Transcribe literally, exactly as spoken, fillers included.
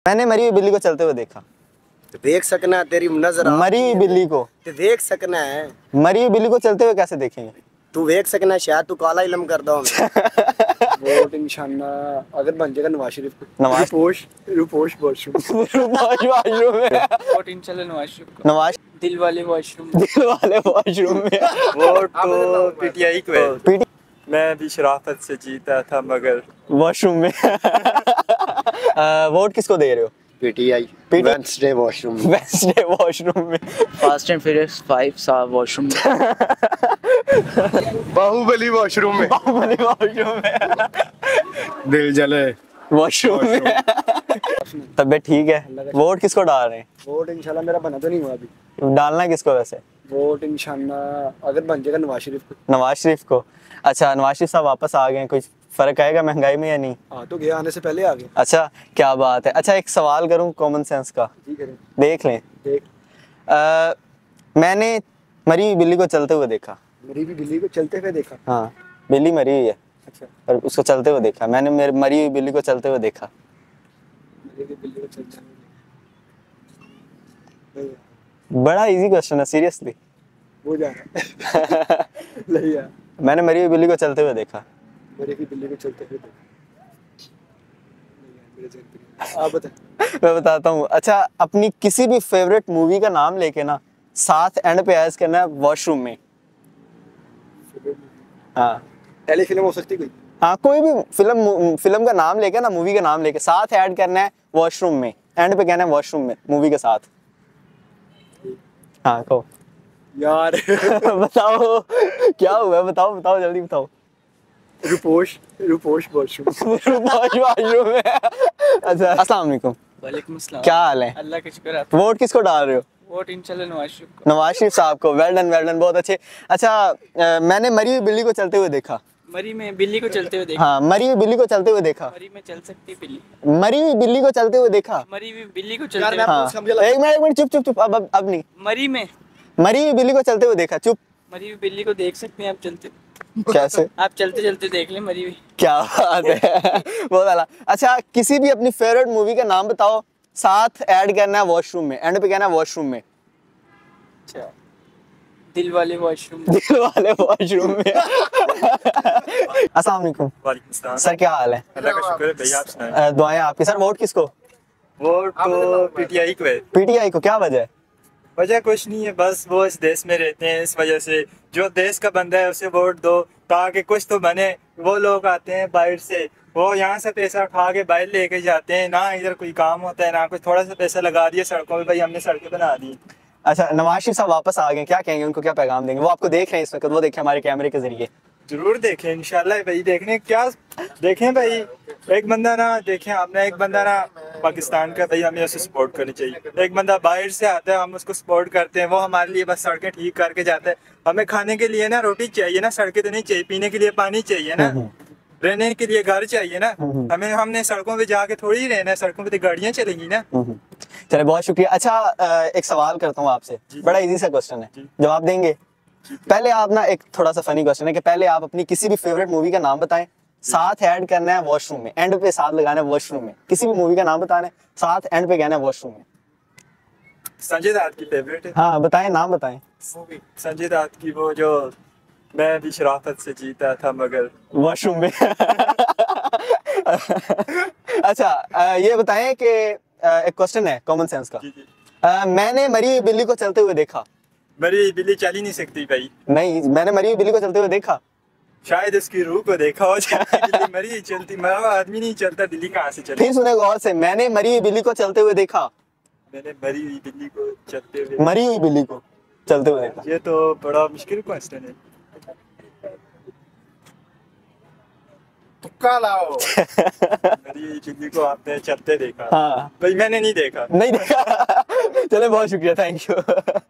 मैंने मरी हुई बिल्ली को चलते हुए देखा। तो देख सकना है, तेरी नजर मरी हुई बिल्ली को तो देख सकना है। मरी हुई बिल्ली को चलते हुए कैसे देखेंगे? तू देख सकना है, शायद तू काला इलम कर दो। वोट इंशाल्लाह अगर बन जाएगा नवाज शरीफ को। नवाज रुपोश रुपोश वॉशरूम नवाज वॉशरूम में वोट इंशाल्लाह नवाज शरीफ को। नवाज दिल वाले वॉशरूम दिल वाले वॉशरूम में वोट तो पीटीआई को है। पीटी मैं भी शराफत से जीता था मगर वॉशरूम में आ, वोट किसको दे रहे हो? पीटीआई पीटी- वेंसडे वॉशरूम। वेंसडे वॉशरूम में फास्ट एंड फ्यूरियस फाइव साहब वॉशरूम बाहुबली वॉशरूम में। बाहुबली वॉशरूम में दिल जले वॉशरूम में तबीयत ठीक है। वोट किसको डाल रहे हैं? वोट इंशाल्लाह मेरा बना तो नहीं हुआ अभी। डालना है किसको वैसे? वोट इंशाल्लाह अगर बन जाएगा नवाज शरीफ को। नवाज शरीफ को। अच्छा, नवाज शरीफ साहब वापस आ गए हैं, कुछ फर्क आएगा महंगाई में या नहीं? हाँ तो गया आने से पहले आ गया। अच्छा, क्या बात है। अच्छा, एक सवाल करूं कॉमन सेंस का, ठीक है देख लें। देख, आ, मैंने मरी हुई बिल्ली को चलते हुए देखा। मेरी भी बिल्ली को चलते हुए देखा। हाँ, बिल्ली मरी हुई है अच्छा, और उसको चलते हुए देखा। मैंने मेरी मरी हुई बिल्ली को चलते हुए देखा। मेरी भी बिल्ली को चलते हुए देखा। बड़ा इजी क्वेश्चन है, सीरियसली। वो जा रहा है। नहीं यार, मैंने मरी हुई बिल्ली को चलते हुए देखा। मेरी भी बिल्ली को चलते हुए देखा। नहीं यार, मेरे जहन पे नहीं। आप बता। मैं बताता हूँ। अच्छा, अपनी किसी भी फेवरेट मूवी का नाम लेके ना साथ एंड पे ऐड करना है वॉशरूम में। हाँ पहली फिल्म हो सकती कोई? हाँ, कोई भी फिल्म फिल्म का नाम लेके ना, मूवी का नाम लेके साथ ऐड करना है वॉशरूम में। एंड पे कहना है वॉशरूम में, मूवी के साथ। हाँ कहो यार। बताओ क्या हुआ है, बताओ बताओ जल्दी बताओ। रुपोश रुपोश वॉशरूम। वॉशरूम में। अच्छा, अस्सलाम वालेकुम। वालेकुम अस्सलाम। क्या हाल है? अल्लाह का शुक्र है। वोट किसको डाल रहे हो? वोट इंशाल्लाह नवाज शरीफ को। नवाज शरीफ साहब को। वेल डन वेल डन, बहुत अच्छे। अच्छा, अ, मैंने मरी हुई बिल्ली को चलते हुए देखा। मरी में बिल्ली को चलते हुए देखा। हाँ, मरी हुई बिल्ली को चलते हुए देखा। मरी में चल सकती बिल्ली। मरी हुई बिल्ली को चलते हुए देखा। मरी हुई बिल्ली को यार, चलते मैं- हुए। हाँ, समझ लगा। एक मिनट एक मिनट, चुप चुप चुप, अब अब अब नहीं। मरी में मरी हुई बिल्ली को चलते हुए देखा, चुप। मरी हुई बिल्ली को देख सकते हैं आप चलते। कैसे? आप चलते चलते देख लें मरी हुई। क्या बात है। बहुत आला। अच्छा, किसी भी अपनी फेवरेट मूवी का नाम बताओ, साथ ऐड करना है वॉशरूम में। एंड पे कहना है वॉशरूम में। अच्छा, दिल वाले वॉशरूम। दिल वाले वॉशरूम में। अस्सलाम वालेकुम वालेकुम सलाम। सर, क्या हाल है? अल्लाह का शुक्र है भैया, आप सुनाएं। अ, दुआएं आपकी। सर, वोट किसको? वोट तो पीटीआई को है। पीटीआई को। क्या वजह है? वजह कुछ नहीं है, बस वो इस देश में रहते हैं, इस वजह से जो देश का बंदा है उसे वोट दो ताकि कुछ तो बने। वो लोग आते हैं बाहर से, वो यहाँ से पैसा उठा के बाहर लेके जाते हैं, ना इधर कोई काम होता है ना कुछ। थोड़ा सा पैसा लगा दिया सड़कों में, भाई हमने सड़कें बना दी। अच्छा, नवाज शरीफ साहब वापस आ गए, क्या कहेंगे उनको, क्या पैगाम देंगे? वो आपको देख रहे हैं इस वक्त, वो देखें हमारे कैमरे के जरिए। जरूर देखें इंशाल्लाह भाई, देखने क्या देखें भाई। एक बंदा ना देखें आपने, एक बंदा ना पाकिस्तान का, भाई हमें उसे सपोर्ट करनी चाहिए। एक बंदा बाहर से आता है, हम उसको सपोर्ट करते हैं, वो हमारे लिए बस सड़कें ठीक करके जाता है। हमें खाने के लिए ना रोटी चाहिए ना, सड़कें तो नहीं चाहिए। पीने के लिए पानी चाहिए ना, रहने के लिए घर चाहिए ना। हमें हमने सड़कों पे जाके थोड़ी ही रहना है, सड़कों पे तो गाड़ियाँ चलेंगी ना। चले, बहुत शुक्रिया। अच्छा, अ, एक सवाल करता हूँ आपसे, बड़ा इजी सा क्वेश्चन है, जवाब देंगे? पहले आप ना, एक थोड़ा सा फनी क्वेश्चन है कि पहले आप अपनी किसी भी फेवरेट मूवी का नाम बताएं, साथ ऐड करना है वॉशरूम में। एंड पे साथ लगाना है वॉशरूम में। किसी भी मूवी का नाम बताना है, साथ एंड पे कहना है वॉशरूम में। संजय दत्त की फेवरेट है हाँ बताएं, नाम बताएं। संजय दत्त की, वो जो मैं भी शराफत से जीता था मगर वॉशरूम में। अच्छा, अ, ये बताएं कि अ, एक क्वेश्चन है कॉमन सेंस का। जी जी। अ, मैंने मरी हुई बिल्ली को चलते हुए देखा। मेरी बिल्ली चल ही नहीं सकती भाई। नहीं, मैंने मरी हुई बिल्ली को चलते हुए देखा। शायद उसकी रूह को देखा हो। चलती बिल्ली मरी चलती, मरा हुआ आदमी नहीं चलता, बिल्ली कहाँ से चलती? फिर सुने गौर से, मैंने मरी हुई बिल्ली को चलते हुए देखा। मैंने मरी हुई बिल्ली को चलते हुए, मरी हुई बिल्ली को चलते हुए देखा। ये तो बड़ा मुश्किल क्वेश्चन है। तुक्का लाओ। मरी हुई बिल्ली को आपने चलते देखा? हाँ, भाई मैंने नहीं देखा। नहीं देखा। चले, बहुत शुक्रिया, थैंक यू।